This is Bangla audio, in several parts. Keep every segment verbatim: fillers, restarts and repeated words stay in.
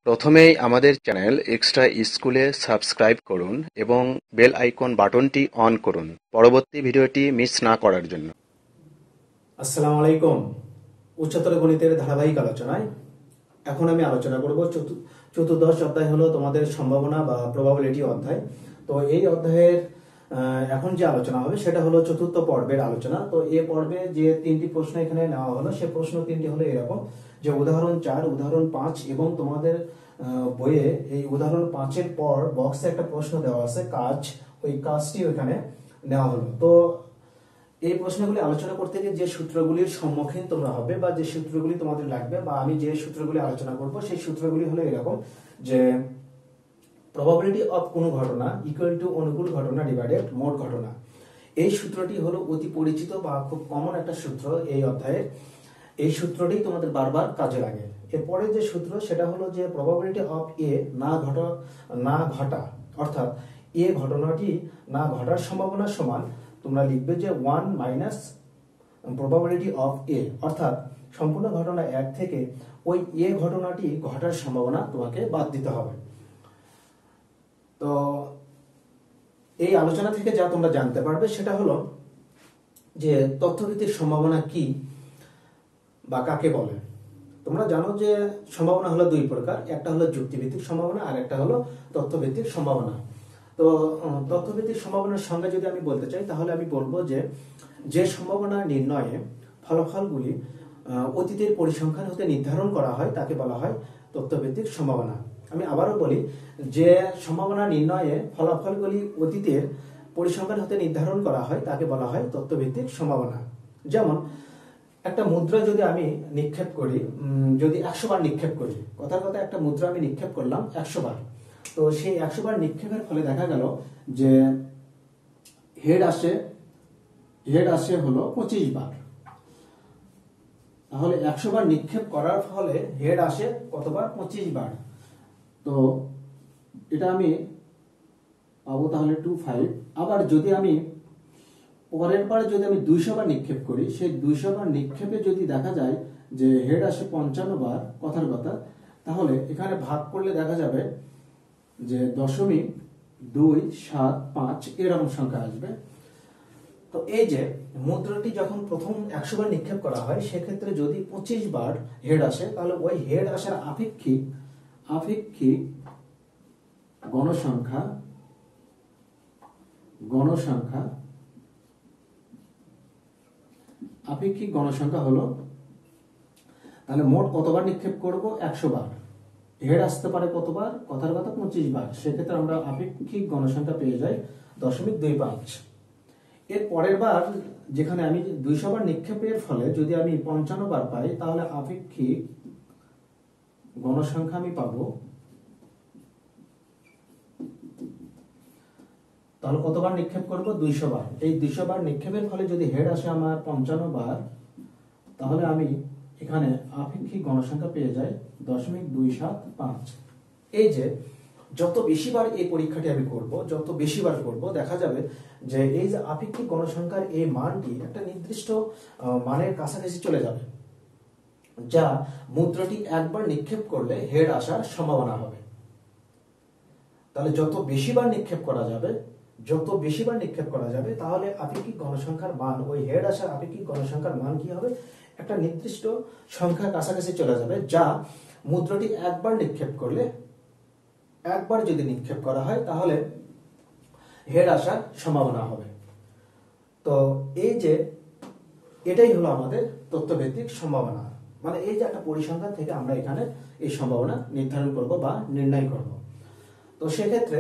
প্রথমেই আমাদের চ্যানেল এক্সট্রা স্কুলে সাবস্ক্রাইব করুন এবং বেল আইকন বাটনটি অন করুন পরবর্তী ভিডিওটি মিস না করার জন্য। আসসালামু আলাইকুম। উচ্চতর গণিতের ধারাবাহিক আলোচনায় এখন আমি আলোচনা করব চতুর্দশ অধ্যায় হলো তোমাদের সম্ভাবনা বা প্রবাবিলিটি অধ্যায়। তো এই অধ্যায়ের এখন যে আলোচনা হবে সেটা হলো চতুর্থ পর্বের আলোচনা। তো এই পর্বে যে তিনটি প্রশ্ন এখানে নেওয়া হলো সে প্রশ্ন তিনটি হলো এরকম যে উদাহরণ চার, উদাহরণ পাঁচ এবং তোমাদের বইয়ে এই উদাহরণ পাঁচের পর বক্সে একটা প্রশ্ন দেওয়া আছে কাজ, ওই কাজটি ওইখানে নেওয়া হলো। তো এই প্রশ্নগুলি আলোচনা করতে গিয়ে যে সূত্রগুলির সম্মুখীন তোমরা হবে বা যে সূত্রগুলি তোমাদের লাগবে বা আমি যে সূত্রগুলি আলোচনা করব সেই সূত্রগুলি হলো এরকম যে প্রবাবিলিটি অফ কোনো ঘটনা ইকুয়াল টু অনুকূল ঘটনা ডিভাইডেড মোট ঘটনা। এই সূত্রটি হলো অতি পরিচিত বা খুব কমন একটা সূত্র এই অধ্যায়ের। এই সূত্রটি তোমাদের বারবার কাজে লাগে। এরপরে যে সূত্র সেটা হলো যে প্রবাবিলিটি অফ এ না ঘটা না ঘটা অর্থাৎ এ ঘটনাটি না ঘটার সম্ভাবনা সমান তোমরা লিখবে যে one minus probability of A, অর্থাৎ সম্পূর্ণ ঘটনা এক থেকে ওই এ ঘটনাটি ঘটার সম্ভাবনা তোমাকে বাদ দিতে হবে। তো এই আলোচনা থেকে যা তোমরা জানতে পারবে সেটা হলো যে তথ্যভিত্তিক সম্ভাবনা কি বা কাকে বলে। তোমরা জানো যে সম্ভাবনা হলো দুই প্রকার, একটা হলো যুক্তিভিত্তিক সম্ভাবনা আর একটা হলো তথ্যভিত্তিক সম্ভাবনা। তো তথ্যভিত্তিক সম্ভাবনার সঙ্গে যদি আমি বলতে চাই তাহলে আমি বলবো যে যে সম্ভাবনা নির্ণয়ে ফলাফলগুলি অতীতের পরিসংখ্যান হতে নির্ধারণ করা হয় তাকে বলা হয় তথ্যভিত্তিক সম্ভাবনা। আমি আবারও বলি, যে সম্ভাবনা নির্ণয়ে ফলাফলগুলি অতীতের পরিসংখ্যান হতে নির্ধারণ করা হয় তাকে বলা হয় তথ্যভিত্তিক সম্ভাবনা। যেমন একটা মুদ্রা যদি আমি নিক্ষেপ করি, যদি একশো বার নিক্ষেপ করি, কথার কথা একটা মুদ্রা আমি নিক্ষেপ করলাম একশো বার, তো সেই একশো বার নিক্ষেপের ফলে দেখা গেল যে হেড আসে হেড আসে হলো পঁচিশ বার। তাহলে একশো বার নিক্ষেপ করার ফলে হেড আসে কতবার? পঁচিশ বার। তো এটা আমি পাবো তাহলে টু ফাইভ। আবার যদি আমি পরের বার যদি আমি দুইশো বার নিক্ষেপ করি, সেই দুইশো বার নিক্ষেপে যদি দেখা যায় যে হেড আসে পঞ্চান্ন বার, কথার কথা, তাহলে এখানে ভাগ করলে দেখা যাবে যে দশমিক দুই সাত পাঁচ এরকম সংখ্যা আসবে। তো এই যে মুদ্রাটি যখন প্রথম একশো বার নিক্ষেপ করা হয় সেক্ষেত্রে যদি পঁচিশ বার হেড আসে তাহলে ওই হেড আসার আপেক্ষিক আপেক্ষিক গণসংখ্যা গণসংখ্যা আপেক্ষিক গণসংখ্যা হলো, তাহলে মোট কতবার নিক্ষেপ করব? একশো বার। হেড আসতে পারে কতবার? কথার কথা পঁচিশ বার। সেক্ষেত্রে আমরা আপেক্ষিক গণসংখ্যা পেয়ে যাই দশমিক দুই পাঁচ। এর পরের বার যেখানে আমি দুইশো বার নিক্ষেপের ফলে যদি আমি পঞ্চান্ন বার পাই তাহলে আপেক্ষিক গণসংখ্যা আমি পাবো, তাহলে কতবার নিক্ষেপ করব? দুইশো বার। এই দুইশো বার নিক্ষেপের ফলে যদি হেড আসে আমার পঞ্চান্ন বার, তাহলে আমি এখানে আপেক্ষিক গণসংখ্যা পেয়ে যাই দশমিক দুই সাত পাঁচ। এই যে যত বেশিবার এই পরীক্ষাটি আমি করব, যত বেশিবার করব দেখা যাবে যে এই যে আপেক্ষিক গণসংখ্যার এই মানটি একটা নির্দিষ্ট মানের কাছাকাছি চলে যাবে, যা মুদ্রাটি একবার নিক্ষেপ করলে হেড আসার সম্ভাবনা হবে। তাহলে যত বেশিবার নিক্ষেপ করা যাবে যত বেশিবার নিক্ষেপ করা যাবে তাহলে আপেক্ষিক গণসংখ্যার মান, ওই হেড আসার আপেক্ষিক গণসংখ্যার মান কি হবে? একটা নির্দিষ্ট সংখ্যার কাছাকাছি চলে যাবে, যা মুদ্রাটি একবার নিক্ষেপ করলে, একবার যদি নিক্ষেপ করা হয় তাহলে হেড আসার সম্ভাবনা হবে। তো এই যে এটাই হলো আমাদের তথ্যভিত্তিক সম্ভাবনা, মানে এই যে একটা পরিসংখ্যান থেকে আমরা এখানে এই সম্ভাবনা নির্ধারণ করব বা নির্ণয় করব। তো সেক্ষেত্রে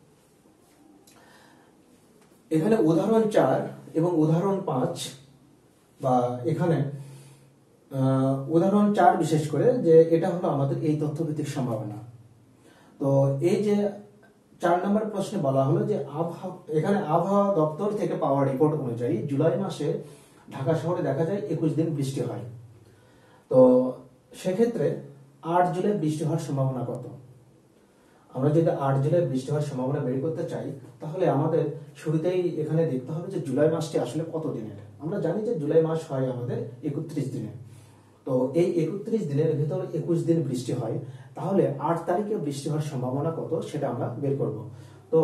এখানে উদাহরণ চার এবং উদাহরণ পাঁচ, বা এখানে উদাহরণ চার বিশেষ করে, যে এটা হলো আমাদের এই তথ্যভিত্তিক সম্ভাবনা। তো এই যে চার নম্বর প্রশ্নে বলা হলো যে আবহাওয়া, এখানে আবহাওয়া দপ্তর থেকে পাওয়া রিপোর্ট অনুযায়ী জুলাই মাসে ঢাকা শহরে দেখা যায় একুশ দিন বৃষ্টি হয়। তো সেক্ষেত্রে আট জুলাই বৃষ্টি হওয়ার সম্ভাবনা কত? আমরা যদি আট জুলাই বৃষ্টি হওয়ার সম্ভাবনা বের করতে চাই তাহলে আমাদের শুরুতেই এখানে দেখতে হবে যে জুলাই মাসটি আসলে কত দিনের। আমরা জানি যে জুলাই মাস হয় আমাদের একত্রিশ দিনে। তো এই একত্রিশ দিনের ভেতর একুশ দিন বৃষ্টি হয়, তাহলে আট তারিখে বৃষ্টি হওয়ার সম্ভাবনা কত সেটা আমরা বের করব। তো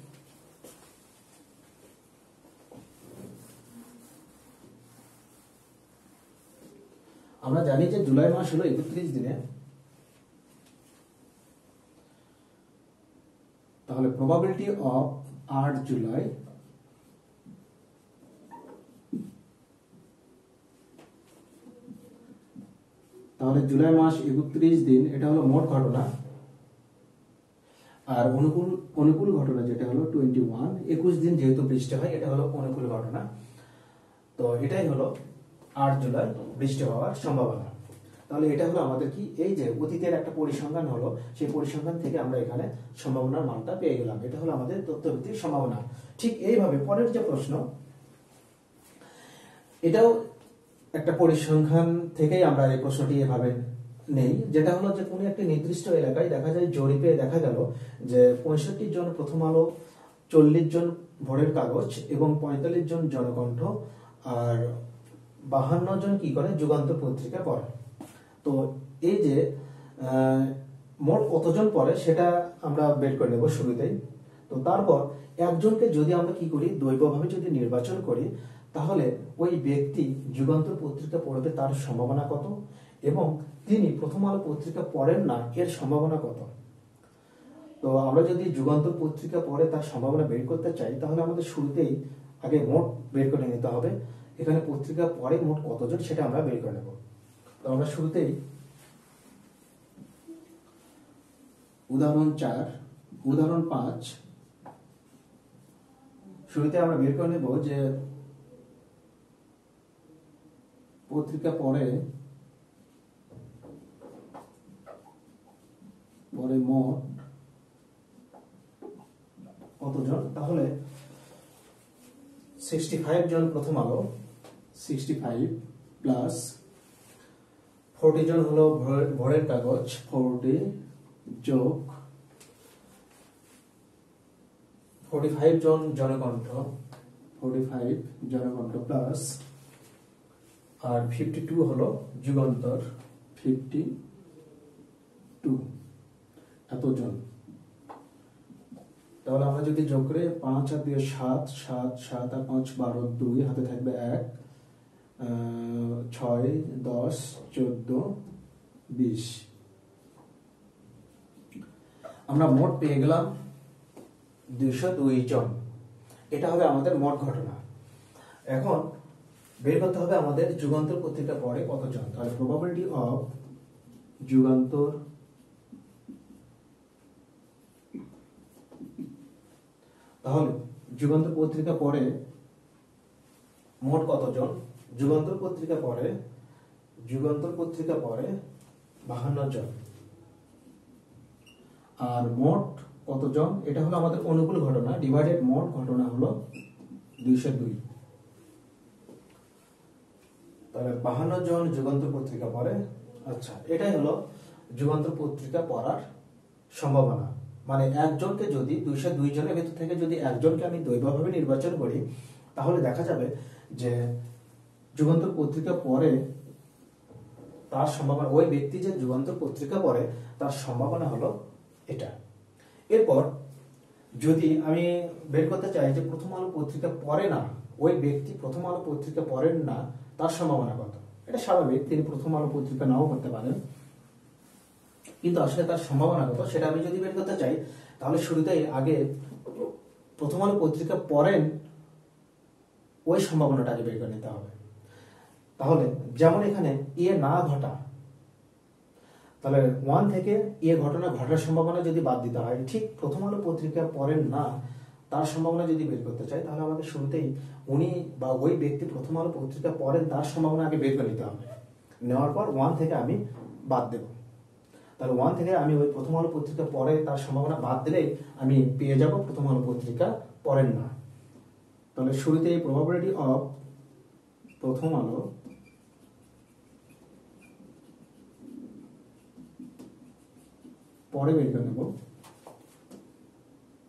আমরা জানি যে জুলাই মাস হলো একত্রিশ দিনে, তাহলে প্রবাবিলিটি অফ আট জুলাই তাহলে জুলাই মাস একত্রিশ দিন, এটা হলো মোট ঘটনা, আর অনুকূল অনুকূল ঘটনা যেটা হলো টোয়েন্টি ওয়ান, একুশ দিন যেহেতু বৃষ্টি হয় এটা হলো অনুকূল ঘটনা। তো এটাই হলো আট জুলাই বৃষ্টি হওয়ার সম্ভাবনা। তাহলে এটা হলো আমাদের কি, এই যে অতীতের একটা পরিসংখ্যান হলো, সেই পরিসংখ্যান থেকে আমরা এখানে সম্ভাবনার মানটা পেয়ে গেলাম। এটা হলো আমাদের তথ্যভিত্তিক সম্ভাবনা। ঠিক এইভাবে পরের যে প্রশ্ন, এটাও একটা পরিসংখ্যান থেকেই আমরা এই প্রশ্নটি এভাবে নেই, যেটা হলো যে কোনো একটি নির্দিষ্ট এলাকায় দেখা যায় জরিপে দেখা গেল যে পঁয়ষট্টি জন প্রথম আলো, চল্লিশ জন ভোরের কাগজ এবং পঁয়তাল্লিশ জন জনকণ্ঠ আর বাহান্ন জন কি করে যুগান্তর পত্রিকা পড়ে। তো এই যে মোট কতজন পড়ে সেটা আমরা বের করে নেব শুরুতেই। তো তারপর একজনকে যদি আমরা কি করি, দ্বৈতভাবে যদি নির্বাচন করি, তাহলে ওই ব্যক্তি যুগান্তর পত্রিকা পড়বে তার সম্ভাবনা কত, এবং তিনি প্রথম আলো পত্রিকা পড়েন না এর সম্ভাবনা কত। তো আমরা যদি যুগান্তর পত্রিকা পড়ে তার সম্ভাবনা বের করতে চাই, তাহলে আমাদের শুরুতেই আগে মোট বের করে নিতে হবে। এখানে পত্রিকা পড়ে মোট কতজন সেটা আমরা বের করে নেব। তো আমরা শুরুতেই উদাহরণ চার, উদাহরণ পাঁচ, শুরুতে আমরা বের করে নেব যে পত্রিকা পড়ে পরে মোট কতজন। তাহলে সিক্সটি ফাইভ জন Prothom Alo, sixty five plus forty জন হলো ভোরের কাগজ, ফোরটি যোগ ফোরটি ফাইভ জন Janakantha, forty five Janakantha plus আর ফিফটি টু হলো যুগান্তর, ফিফটি টু এতজন। তাহলে আমরা যদি যোগ করে পাঁচ আর দিয়ে সাত, সাত সাত আর পাঁচ বারো, দুই হাতে থাকবে এক, ছয় দশ চোদ্দ বিশ, আমরা মোট পেয়ে গেলাম দুইশো দুই জন। এটা হবে আমাদের মোট ঘটনা। এখন বের করতে হবে আমাদের যুগান্তর পত্রিকা পড়ে কতজন। তাহলে প্রবাবিলিটি অফ যুগান্তর তাহলে যুগান্তর পত্রিকা পড়ে মোট কতজন, যুগান্তর পত্রিকা পড়ে যুগান্তর পত্রিকা পড়ে বাহান্ন জন, আর মোট কতজন এটা হলো আমাদের অনুকূল ঘটনা, ডিভাইডেড মোট ঘটনা হলো দুইশো দুই। তাহলে বাহান্ন জন যুগান্তর পত্রিকা পড়ে। আচ্ছা, এটাই হলো যুগান্তর পত্রিকা পড়ার সম্ভাবনা। মানে একজনকে যদি দুইশো দুই জনের ভেতর থেকে যদি একজনকে আমি দ্বৈতভাবে নির্বাচন করি, তাহলে দেখা যাবে যে যুগান্তর পত্রিকা পড়ে তার সম্ভাবনা, ওই ব্যক্তি যে যুগান্তর পত্রিকা পড়ে তার সম্ভাবনা হলো এটা। এরপর যদি আমি বের করতে চাই যে প্রথম আলো পত্রিকা পড়ে না, ওই ব্যক্তি প্রথম আলো পত্রিকা পড়েন না তার সম্ভাবনা কত। এটা স্বাভাবিক, তিনি প্রথম আলো পত্রিকা নাও করতে পারেন, কিন্তু আসলে তার সম্ভাবনা কত সেটা আমি যদি বের করতে চাই, তাহলে শুরুতেই আগে প্রথম আলো পত্রিকা পড়েন ওই সম্ভাবনাটাকে বের করে নিতে হবে। তাহলে যেমন এখানে এ না ঘটা, তাহলে ওয়ান থেকে এ ঘটনা ঘটার সম্ভাবনা যদি বাদ দিতে হয়, ঠিক প্রথম আলো পত্রিকা পড়েন না তার সম্ভাবনা যদি বের করতে চাই, তাহলে আমাকে শুরুতেই উনি বা ওই ব্যক্তি প্রথম আলো পত্রিকা পড়েন তার সম্ভাবনা আগে বের করে নিতে হবে। নেওয়ার পর ওয়ান থেকে আমি বাদ দেব। তাহলে ওয়ান থেকে আমি ওই প্রথম আলো পত্রিকা পড়ে তার সম্ভাবনা বাদ দিলেই আমি পেয়ে যাব প্রথম আলো পত্রিকা পড়েন না। তাহলে শুরুতে এই প্রবাবিলিটি অফ প্রথম আলো পরে বের করে নেব।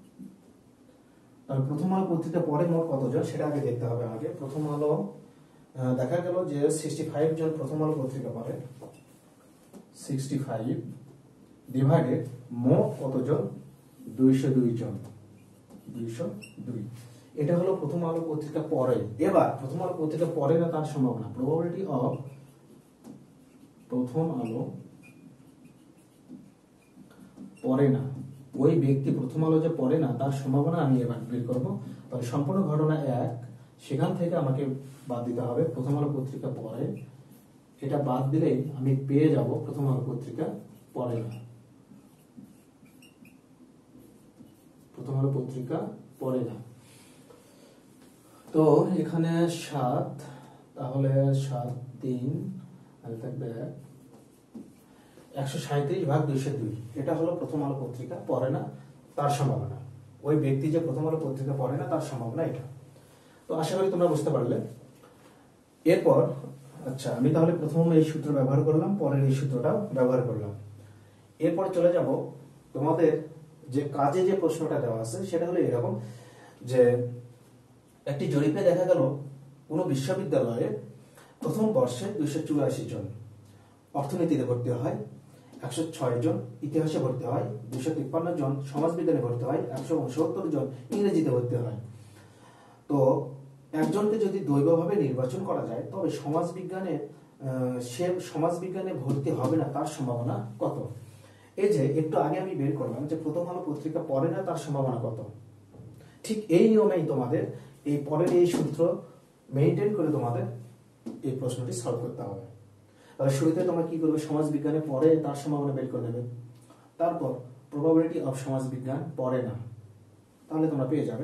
তাহলে প্রথম আলো পত্রিকা পরে মোট কতজন সেটা আগে দেখতে হবে আমাকে। প্রথম আলো আহ, দেখা গেল যে সিক্সটি ফাইভ জন প্রথম আলো পত্রিকা পড়ে, সিক্সটি ফাইভ ডিভাইডেড মোট কতজন, দুইশো দুই জন, দুইশো দুই। এটা হলো প্রথম আলো পত্রিকা পড়ে। এবার প্রথম আলো পত্রিকা পড়ে না তার সম্ভাবনা, প্রবাবিলিটি অফ প্রথম আলো পড়ে না, ওই ব্যক্তি প্রথম আলো যে পড়ে না তার সম্ভাবনা আমি এবার বের করব। তাহলে সম্পূর্ণ ঘটনা এক, সেখান থেকে আমাকে বাদ দিতে হবে প্রথম আলো পত্রিকা পড়ে, এটা বাদ দিলেই আমি পেয়ে যাব প্রথম আলো পত্রিকা পড়ে না, প্রথম আলো পত্রিকা পড়ে না। তো এখানে সাত, তাহলে সাত তিন আর থাকবে একশো সাঁইত্রিশ ভাগ দুইশো দুই, এটা হলো প্রথম আলো পত্রিকা পড়ে না তার সম্ভাবনা, ওই ব্যক্তি যে প্রথম আলো পত্রিকা পড়ে না তার সম্ভাবনা এটা। তো আশা করি তোমরা বুঝতে পারলে। এরপর আচ্ছা আমি তাহলে প্রথম এই সূত্র ব্যবহার করলাম, পরের এই সূত্রটাও ব্যবহার করলাম। এরপর চলে যাব তোমাদের যে কাজে যে প্রশ্নটা দেওয়া আছে সেটা হলো এরকম যে একটি জরিপে দেখা গেল কোনো বিশ্ববিদ্যালয়ে প্রথম বর্ষে দুইশো চুরাশি জন অর্থনীতিতে ভর্তি হয়, একশো ছয় জন ইতিহাসে ভর্তি হয়, দুইশো তিপ্পান্ন জন সমাজবিজ্ঞানে ভর্তি হয়, একশো উনসত্তর জন ইংরেজিতে ভর্তি হয়। তো একজনকে যদি দৈবভাবে নির্বাচন করা যায় তবে সমাজবিজ্ঞানে সে সমাজবিজ্ঞানে ভর্তি হবে না তার সম্ভাবনা কত? এই যে একটু আগে আমি বের করলাম যে প্রথম আলো পত্রিকা পড়ে না তার সম্ভাবনা কত, ঠিক এই নিয়মেই তোমাদের এই পরের এই সূত্র মেইনটেইন করে তোমাদের এই প্রশ্নটি সলভ করতে হবে। তাহলে শুরুতে তোমরা কি করবে, সমাজবিজ্ঞানে পড়ে তার সম্ভাবনা বের করে নেবে, তারপর প্রবাবিলিটি অফ সমাজবিজ্ঞান পড়ে না, তাহলে তোমরা পেয়ে যাবে।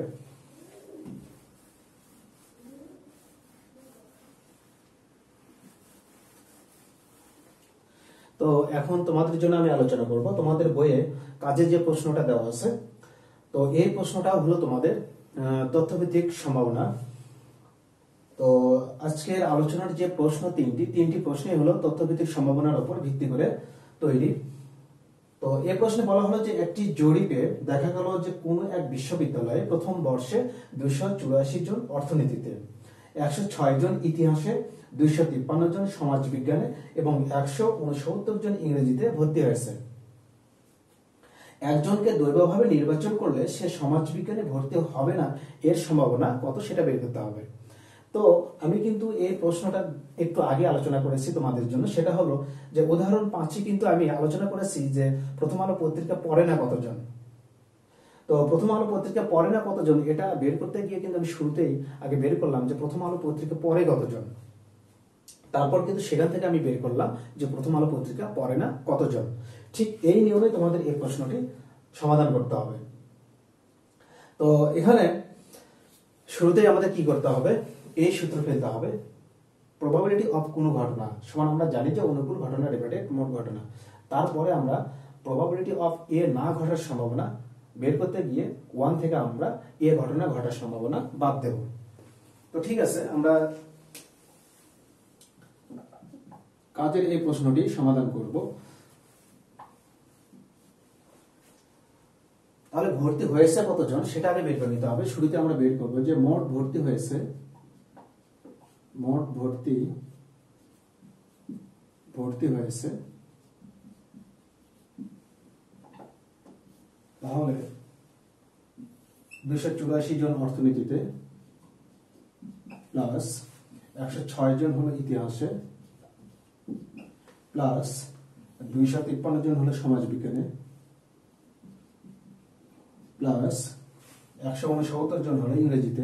তো এখন তোমাদের জন্য আমি আলোচনা করব তোমাদের বইয়ে কাজে যে প্রশ্নটা দেওয়া আছে। তো এই প্রশ্নটা হলো তোমাদের তথ্যভিত্তিক সম্ভাবনা। তো আজকের আলোচনার যে প্রশ্ন তিনটি তিনটি প্রশ্নই হলো তথ্যভিত্তিক সম্ভাবনার উপর ভিত্তি করে তৈরি। তো এই প্রশ্নে বলা হলো যে একটি জরিপে দেখা গেল যে কোনো এক বিশ্ববিদ্যালয়ে প্রথম বর্ষে দুইশো চুরাশি জন অর্থনীতিতে, একশো ছয় জন ইতিহাসে, দুইশো তিপ্পান্ন জন সমাজবিজ্ঞানে এবং একশো উনসত্তর জন ইংরেজিতে ভর্তি হয়েছে। একজনকে দৈবভাবে নির্বাচন করলে সে সমাজবিজ্ঞানে ভর্তি হবে না, এর সম্ভাবনা কত সেটা বের করতে হবে। তো আমি কিন্তু এই প্রশ্নটা একটু আগে আলোচনা করেছি তোমাদের জন্য, সেটা হলো যে উদাহরণ পাঁচে কিন্তু আমি আলোচনা করেছি যে প্রথম আলো পত্রিকা পড়ে না কতজন। তো প্রথম আলো পত্রিকা পড়ে না কতজন এটা বের করতে গিয়ে কিন্তু আমি শুরুতেই আগে বের করলাম যে প্রথম আলো পত্রিকা পড়ে কতজন, তারপর কিন্তু সেখান থেকে আমি বের করলাম যে প্রথম আলো পত্রিকা পড়ে না কতজন। ঠিক এই নিয়মে তোমাদের এই প্রশ্নটি সমাধান করতে হবে। তো এখানে শুরুতেই আমাদের কি করতে হবে, এই সূত্র ফেলতে হবে, প্রবাবিলিটি অফ কোনো ঘটনা সমান আমরা জানি যে অনুকূল ঘটনা ডিভাইডেড মোট ঘটনা, তারপরে আমরা প্রবাবিলিটি অফ এ না ঘটার সম্ভাবনা বের করতে গিয়ে ওয়ান থেকে আমরা এ ঘটনা ঘটার সম্ভাবনা বাদ দেব। তো ঠিক আছে, আমরা কাজের এই প্রশ্নটি সমাধান করব। তাহলে ভর্তি হয়েছে কতজন সেটা আগে বের করে নিতে হবে। শুরুতে আমরা বের করব যে মোট ভর্তি হয়েছে, মোট ভর্তি ভর্তি হয়েছে, তাহলে দুইশো চুরাশি জন অর্থনীতিতে প্লাস একশো ছয় জন হলো ইতিহাসে প্লাস দুইশো তিপ্পান্ন জন হলো সমাজবিজ্ঞানে প্লাস একশো উনসত্তর জন হলো ইংরেজিতে,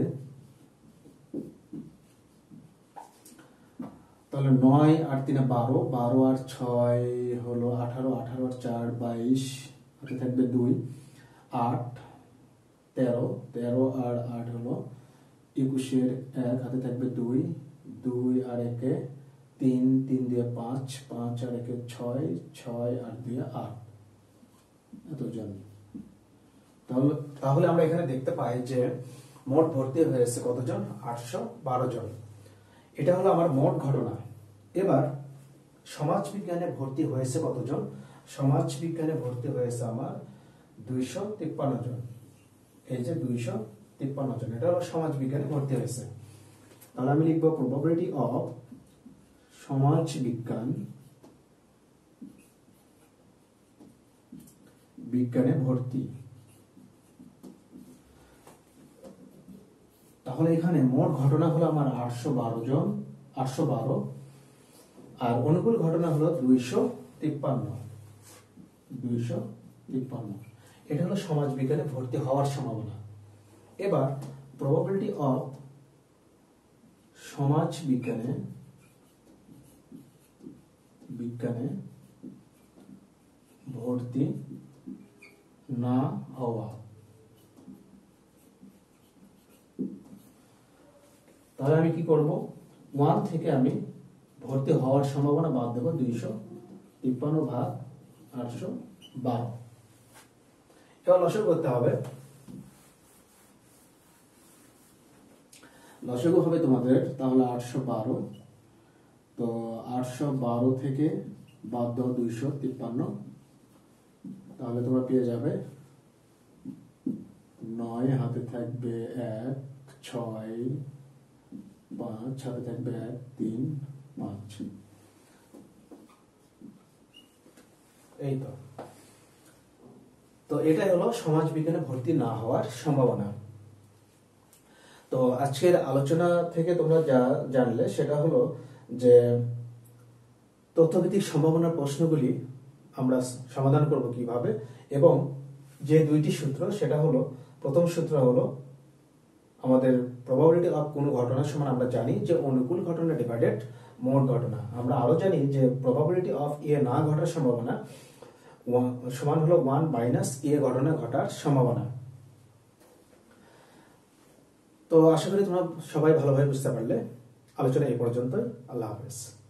তাহলে নয় আর তিনে বারো, বারো আর ছয় হলো আঠারো, আঠারো আর চার বাইশ, হাতে থাকবে দুই, আট তেরো, তেরো আর আট হলো একুশের এক, হাতে থাকবে দুই, দুই আর একে তিন, তিন দিয়ে পাঁচ, পাঁচ আর একে ছয়, ছয় আর দুই আট, এতজন। তাহলে তাহলে আমরা এখানে দেখতে পাই যে মোট ভর্তি হয়েছে কতজন, আটশো বারো জন। এটা হলো আমার মোট ঘটনা। এবার সমাজবিজ্ঞানে ভর্তি হয়েছে কতজন, সমাজবিজ্ঞানে ভর্তি হয়েছে আমার দুইশো তিপ্পান্ন জন, এই যে দুইশো তিপ্পান্ন জন, এটা হলো সমাজবিজ্ঞানে ভর্তি হয়েছে। তাহলে আমি লিখবো প্রবাবিলিটি অফ সমাজ বিজ্ঞান বিজ্ঞানে ভর্তি। তাহলে এখানে মোট ঘটনা হলো আমার আটশো বারো জন আটশো বারো, আর অনুকূল ঘটনা হলো দুইশো তিপ্পান্ন দুইশো তিপ্পান্ন। এটা হলো সমাজ বিজ্ঞানে ভর্তি হওয়ার সম্ভাবনা। এবার প্রবাবিলিটি অফ সমাজ বিজ্ঞানে বিজ্ঞানে ভর্তি না হওয়া। তাহলে আমি কি করব, ওয়ান থেকে আমি ভর্তি হওয়ার সম্ভাবনা বাদ দেবো, দুইশো তিপ্পান্ন ভাগ আটশো বারো। এবার লসাগু করতে হবে। লসাগু হবে তোমাদের তাহলে আটশো বারো, তো আটশো বারো থেকে বাদ দাও দুইশো তিপ্পান্ন, তাহলে তোমরা পেয়ে যাবে নয়, হাতে থাকবে এক, ছয়, পাঁচ, হাতে থাকবে এক, তিন, পাঁচ। এই তো তো এটাই হলো সমাজ বিজ্ঞানে ভর্তি না হওয়ার সম্ভাবনা। তো আজকের আলোচনা থেকে তোমরা যা জানলে সেটা হলো যে তথ্যভিত্তিক সম্ভাবনার প্রশ্নগুলি আমরা সমাধান করব কিভাবে, এবং যে দুইটি সূত্র সেটা হলো, প্রথম সূত্র হলো আমাদের প্রবাবিলিটি অফ কোনো ঘটনার সমান আমরা জানি যে অনুকূল ঘটনা ডিভাইডেড মোট ঘটনা। আমরা আরো জানি যে প্রবাবিলিটি অফ এ না ঘটার সম্ভাবনা সমান হলো ওয়ান মাইনাস এ ঘটনা ঘটার সম্ভাবনা। তো আশা করি তোমরা সবাই ভালোভাবে বুঝতে পারলে। আলোচনা এই পর্যন্তই। আল্লাহ হাফেজ।